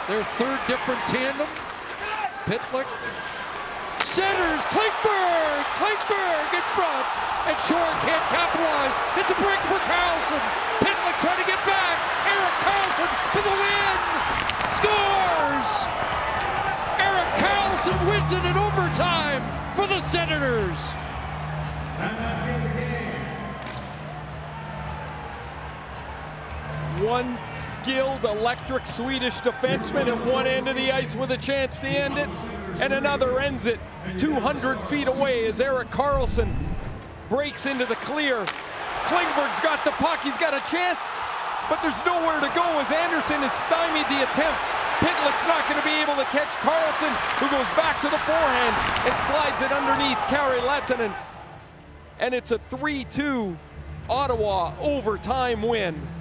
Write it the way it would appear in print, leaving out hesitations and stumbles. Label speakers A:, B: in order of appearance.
A: Their third different tandem. Pitlick centers, Klingberg! Klingberg in front, and Shore can't capitalize. It's a break for Karlsson. Pitlick trying to get back. Erik Karlsson for the win! Scores! Erik Karlsson wins it in overtime for the Senators.
B: And that's the end of the game.
C: One skilled, electric Swedish defenseman at one end of the ice with a chance to end it, and another ends it 200 feet away as Erik Karlsson breaks into the clear. Klingberg's got the puck, he's got a chance, but there's nowhere to go as Anderson has stymied the attempt. Pitlick's not going to be able to catch Karlsson, who goes back to the forehand and slides it underneath Kari Lehtonen. And it's a 3-2 Ottawa overtime win.